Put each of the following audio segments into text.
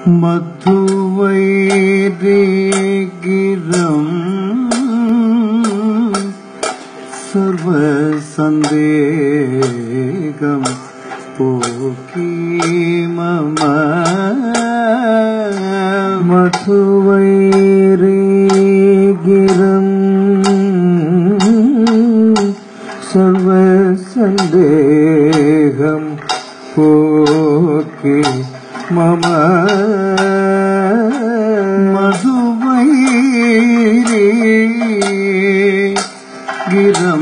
മധുവൈരിഗിരം സർവസന്ദേഹം പോക്കി മമ മധുവൈരിഗിരം സർവസന്ദേഹം പോക്കി മമ മധുവൈരിഗിരം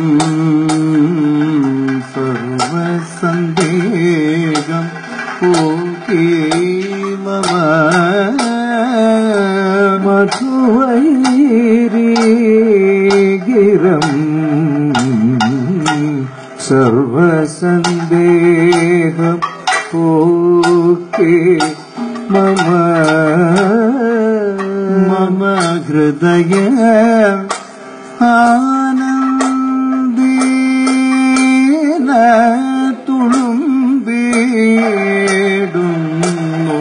സർവസന്ദേഹം പോക്കി മമ മധുവൈരിഗിരം സർവസന്ദേഹം പോക്കി മമ മമ ഹൃദയ ആനന്ദേന തുളുമ്പിടുന്നു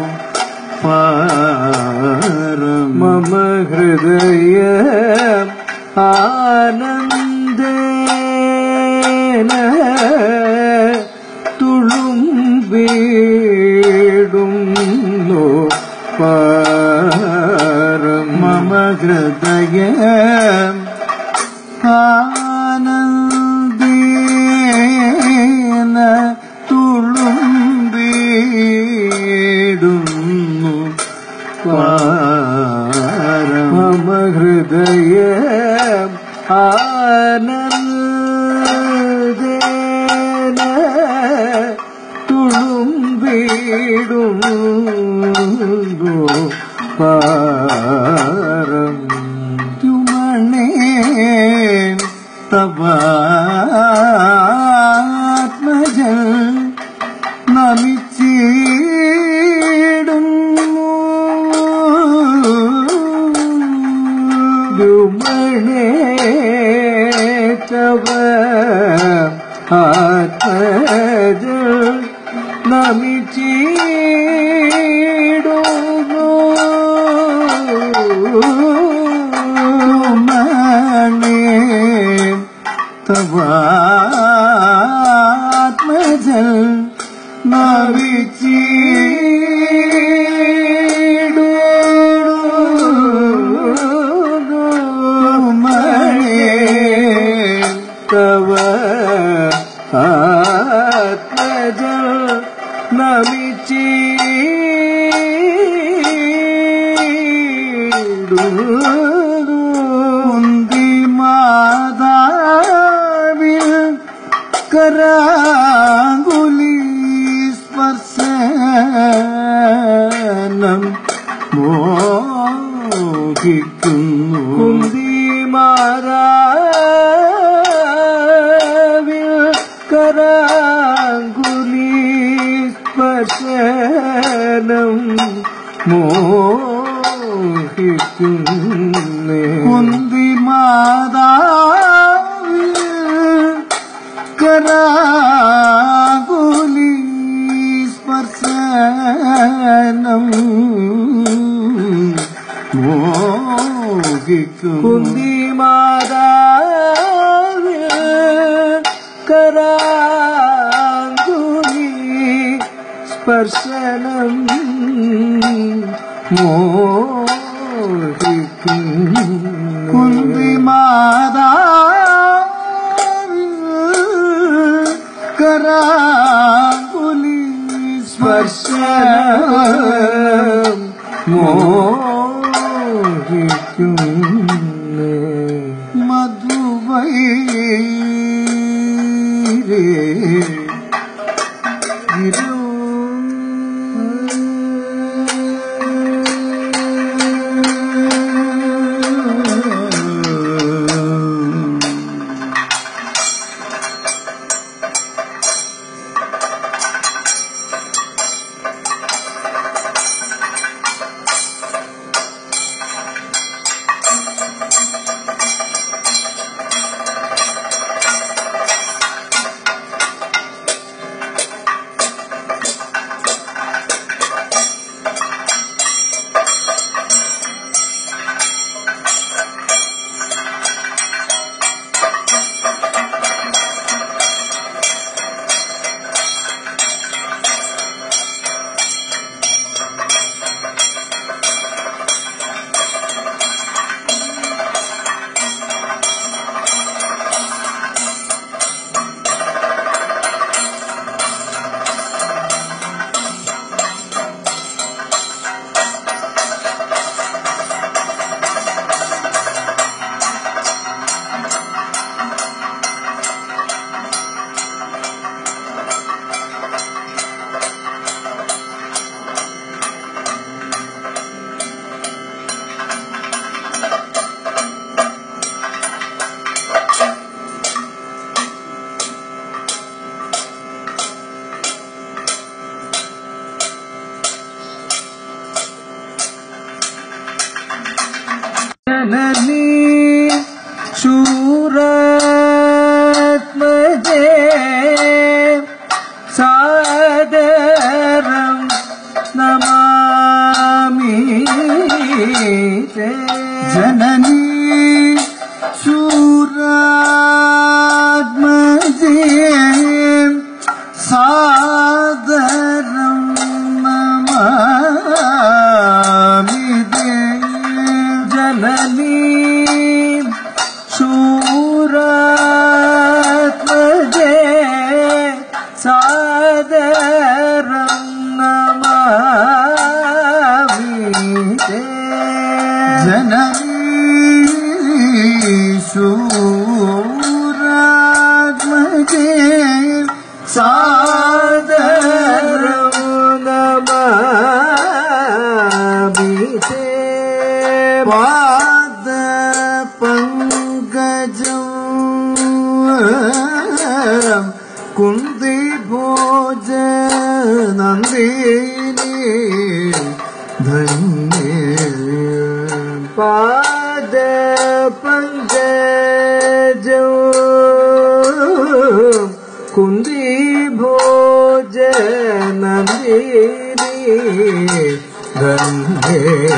പാരം മമ ഹൃദയ ആനന്ദേന തുളുമ്പിടുന്നു പാരം മമ ഹൃദയ ആനന്ദേന തുളുമ്പിടുന്നു പാരം മമ ഹൃദയ ആനന്ദേന തുളുമ്പിടുന്നു പാരം തുമണേ തവാത്മജൻ നമിച്ചിടുന്നു തുമണേ തവ ആത്മജൻ നമിച്ചിടുന്നു മണേ തവാത്മജൻ നമിച്ചിടുന്നു മണേ തവ ആത്മജൻ നമിച്ചിടുന്നു മാതാവിൽ കരാങ്കുലി സ്പർശനം മോഹിക്കുന്നു കുന്തിമാതാവിൽ കരാങ്കുലി സ്പർശനം മോഹിക്കുന്നേ കുന്തിമാതാവിൽ കരാകുലി സ്പർശനം മോഹിക്കും കുന്തിമാതാവിൽ കരാകുലി സ്പർശനം മോഹിക്കും കുന്തിമാതാവിൽ കരാകുലി സ്പർശനം മോഹിക്കുന്നേ മധുവൈരിഗിരം जननी शूरात्मजे सादरं नमामि ते जननी शूरात्मजे सादरं नमामि ते जननी शूरात्मजे सादरं नमामि ते जननी शूरात्मजे सादरं नमामि ते पादपङ्कजं कुन्दिभोज नन्दिनी धन्ये पादपङ्कजं कुन्दिभोज नन्दिनी धन्ये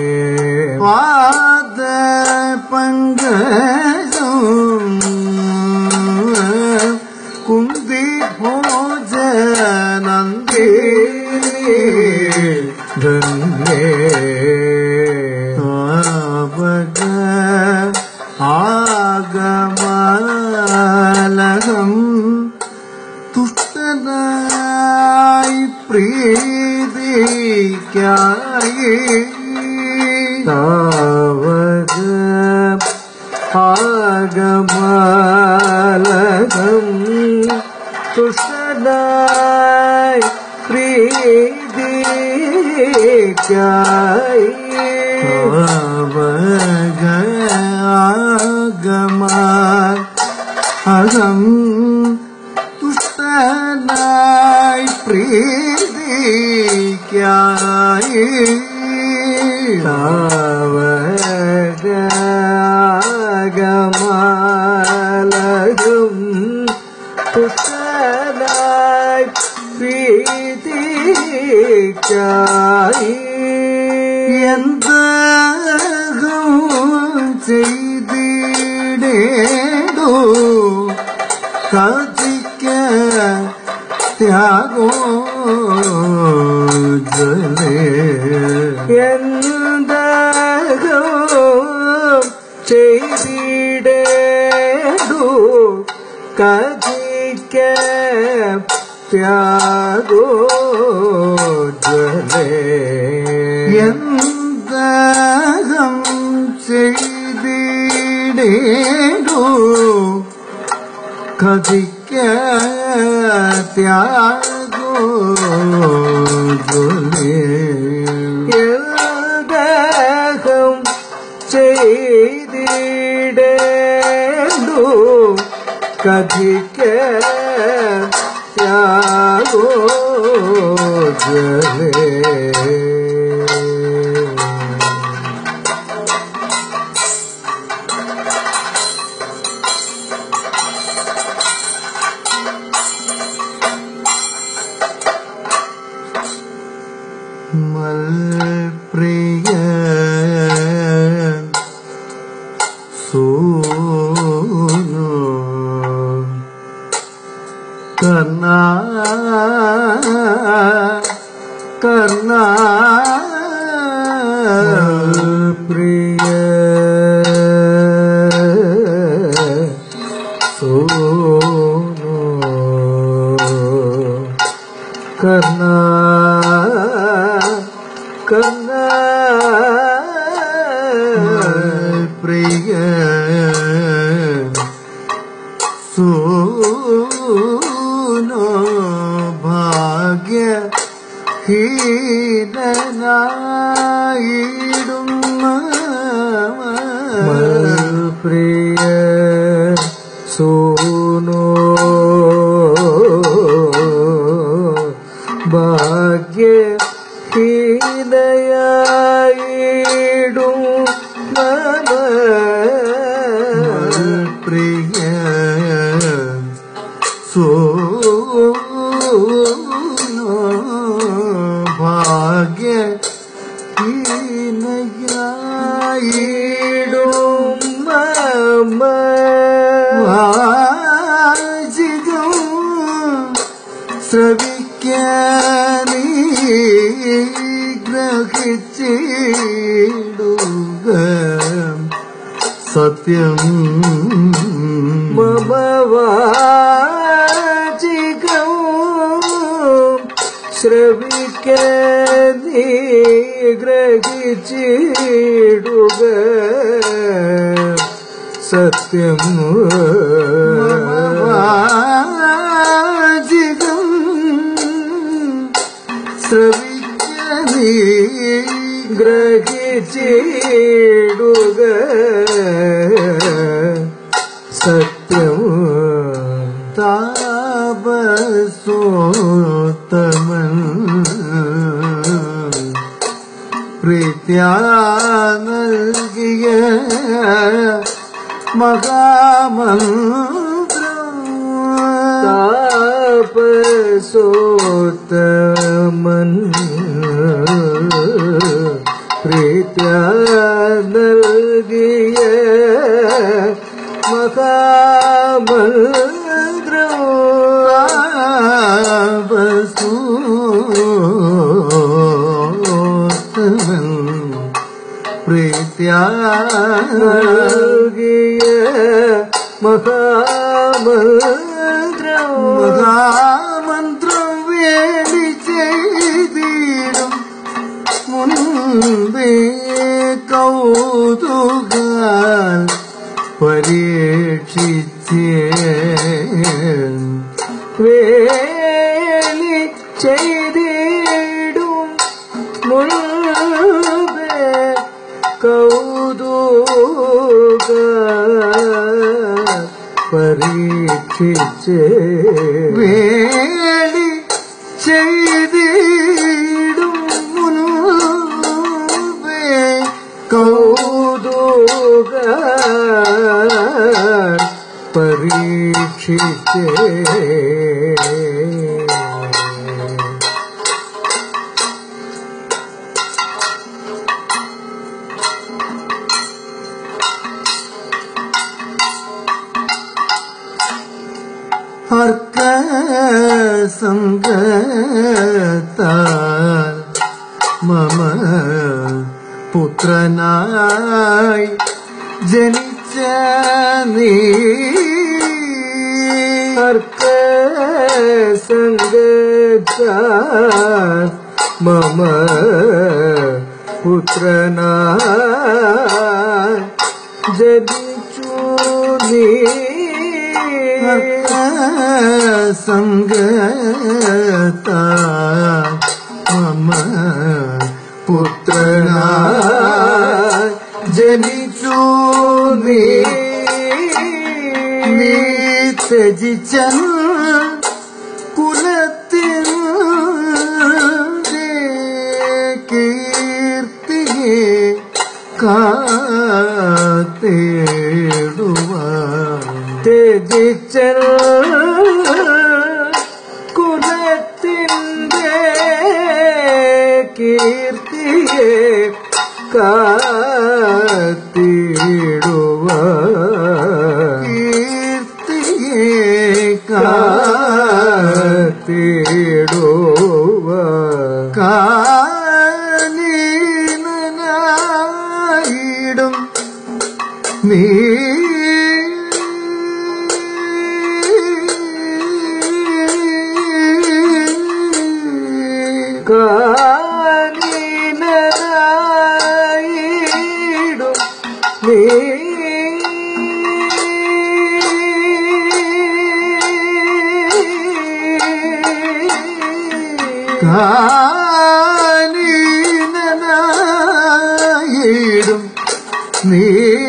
पादपङ्कजं कुन्दिभोज नन्दिनी धन्ये तावक आगमलहं തുഷ്ടനായി പ്രീതിക്കായി താവക ആഗമലഹം തുഷ്ടനായി പ്രീതിക്കായി താവക ആഗമലഹം തുഷ്ടനായി പ്രീതിക്കായി താവക ആഗമലഹം തുഷ്ടനായി പ്രീതിക്കായി എന്തകം ചെയ്തിടേണ്ടു കഥിക്ക ത്യാഗോജ്വലേ എന്തകം ചെയ്തിടേണ്ടു കഥിക്ക ത്യാഗോജ്വലേ എന്തകം ചെയ്തിടേണ്ടു കഥിക്ക ത്യാഗോജ്വലേ എന്തകം ചെയ്തിടേണ്ടു കഥിക്ക ത്യാഗോജ്വലേ മൽപ്രിയ സൂനു കർണ കർണ പ്രിയ സൂനു കർണ കർണ പ്രിയ സൂനോ ഭാഗ്യ ഹീനനായിടുന്ന പ്രിയ സൂനോ ഭാഗ്യ ഹീനയായിടുന്ന ഹീനയായിടും മമ വാചികം ശ്രവിക്കാനീ ഗ്രഹിച്ചിടുക സത്യം മമ വാചികം ശ്രവിക്കാനീ ഗ്രഹിച്ചിടുക സത്യം വാചികം ശ്രവിക്കാനീ ഗ്രഹിച്ചിടുക സത്യം താപസോത്തമൻ പ്രീത്യാ നൽകിയ മഹാമന്ത്രം താപസോത്തമൻ പ്രീത്യാ നൽകിയ മഹാമന്ത്രം താപസോത്തമൻ പ്രീത്യാ നൽകിയ മഹാമന്ത്രം മഹാമന്ത്രം വേണ്ടി ചെയ്തിടും മുൻപേ കൗതുകാൽ പരീക്ഷിച്ചേ വേലി ചെയ്തിടും മുൻപേ കൗതുക പരീക്ഷിച്ച് വേലി ചെയ്തിടും മുൻപേ കൗതുക പരീക്ഷിച്ച് അർക്കസംഗത്താൽ മമ പുത്രനായി ജനിച്ച നീ അർക്കസംഗത്താൽ മമ പുത്രനായി ജനിച്ചു നീ സംഗത്താൽ മമ പുത്രനായി ജനിച്ചു നീ ത്യജിച്ച കുലത്തിൽ കീർത്തിയെ കാത്തേടുവാൻ ത്യജിച്ച കുലത്തിൻ്റെ കീർത്തിയെ കാത്തിടുവാൻ കീർത്തിയെ കാത്തിടുവാൻ കാനീനായിടും നീ കാനീനായിടും നീ കാനീനായിടും നീ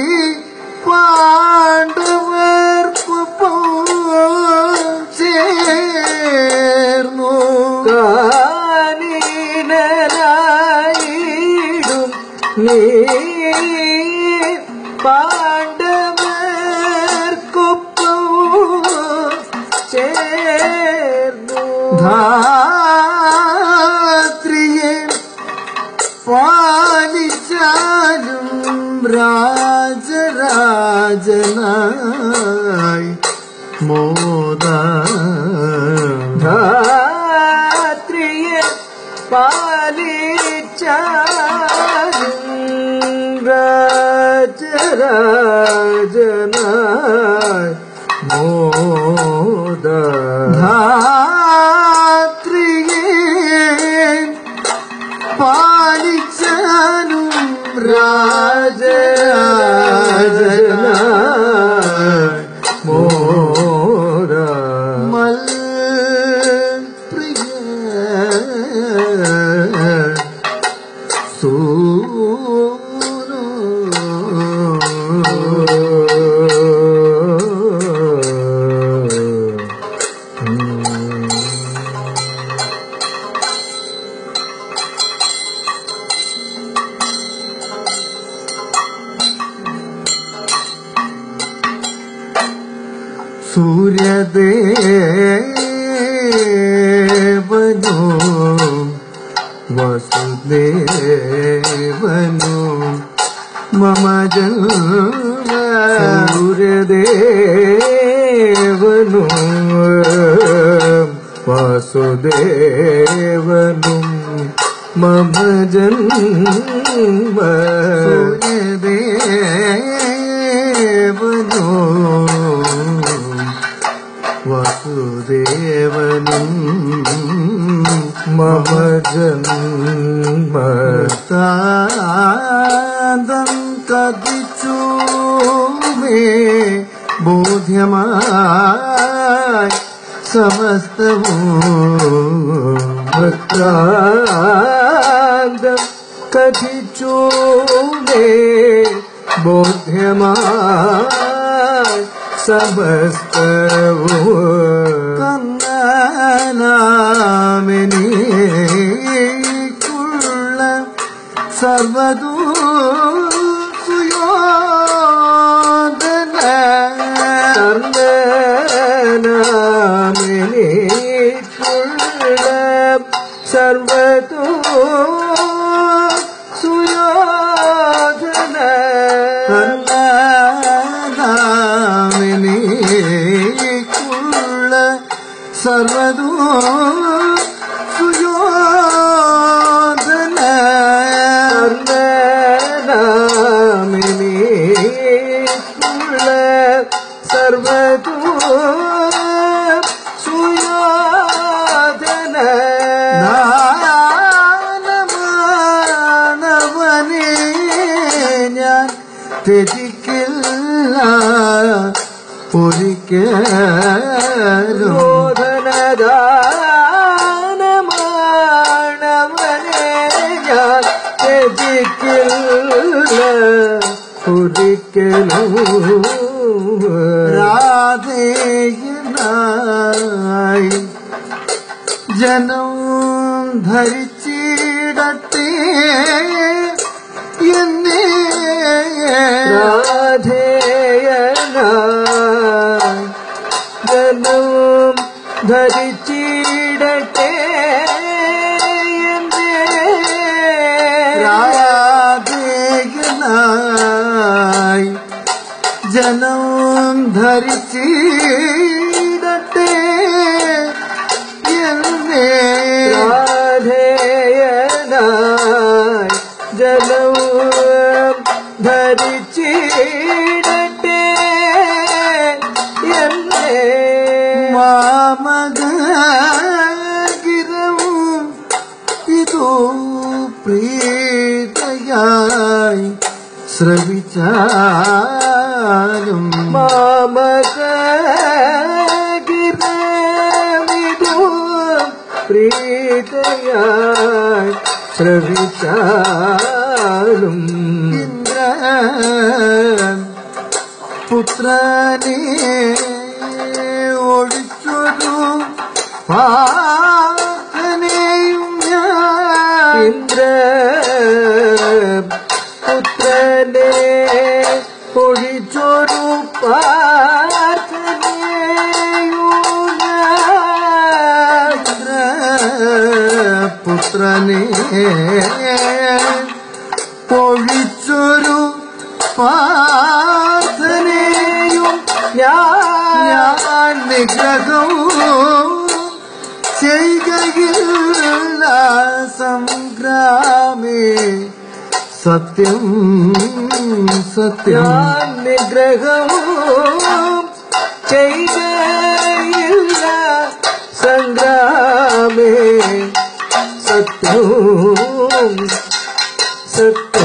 പാണ്ഡവർക്കൊപ്പം ചേർന്നു കാനീനായിടും നീ പാണ്ഡവർക്കൊപ്പം ചേർന്നു ധാത്രിയെ പാലിച്ചാലും രാജരാജനായി മോദ ധാത്രിയെ പാലിച്ചാലും രാജരാജനായി മോദ ധാത്രിയെ പാലിച്ചാലും രാജരാജനായി മോദ മൽപ്രിയ സൂനോ സൂര്യദേവനും വസുദേവനും മമ ജന്മ സൂര്യദേവനും വാസുദേവനും മമ ജന്മ വസുദേവനും മമ ജന്മ താന്തം കഥിച്ചു മേ ബോധ്യമായി സമസ്തവും വൃത്താന്തം കഥിച്ചു മേ ബോധ്യമായി സമസ്തവും കർണനാമിനിക്കുള്ള സർവദൂ സുയോധന കർണനാമിനിക്കുള്ള സർവദൂ സുയോധന കർണനാമിനിക്കുള്ള സർവദൂ സുയോധന കർണനാമിനിക്കുള്ള സർവദൂ സുയോധന ദാനമാനവനെ ഞാൻ ത്യജിക്കില്ല ഒരിക്കലും ോധനദാനമാണവനെ ഞാൻ ത്യജിക്കില്ല ഒരിക്കലും രാധേയനായി ജനം ധരിച്ചിടട്ടെ എന്നെ രാധേയനായി ജനം ധരിച്ചിടട്ടെ എന്നെ രാധേയനായി ജനം ധരിച്ചിടട്ടെ എന്നെ രാധേയനായി ജനം ധരിച്ചിടട്ടെ എന്നെ മാമകരവും ഇതോ പ്രീതയായി ശ്രവിച്ചാലും മാമകരമിതു പ്രീതയായി ശ്രവിച്ചാലും ഇന്ദ്രൻ പുത്രനെ ഒഴിച്ചൊരു പ്രാർത്ഥനയും ഞാൻ ഇന്ദ്രപുത്രനെ ഒഴിച്ചൊരു പ്രാർത്ഥനയും പുത്രനെ പൊഴിച്ചൊരു പാർത്ഥനെയും ഞാൻ നിഗ്രഹവും ചെയ്കയില്ല സംഗ്രാമേ സത്യം സത്യം ഞാൻ നിഗ്രഹവും ചെയ്കയില്ല സംഗ്രാമേ സത്യം സത്യം